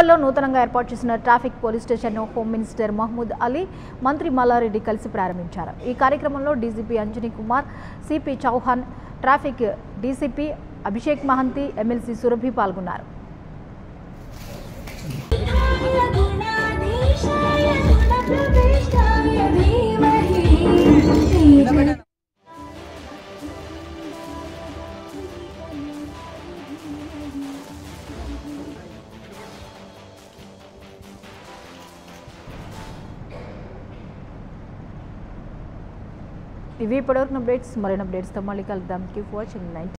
లో నూతనంగా ఏర్పాటు చేసిన ట్రాఫిక్ పోలీస్ స్టేషన్ను హోమ్ మినిస్టర్ మహమూద్ అలీ, మంత్రి మల్లారెడ్డి కలిసి ప్రారంభించారు. ఈ కార్యక్రమంలో DGP Anjani Kumar, CP Chauhan, traffic DCP Abhishek Mahanti, MLC Surabhi పాల్గొన్నారు. ఇవి ఇప్పటివరకు అప్డేట్స్. మరిన్ని అప్డేట్స్తో మళ్ళీ కలుద్దాం. Keep watching 90.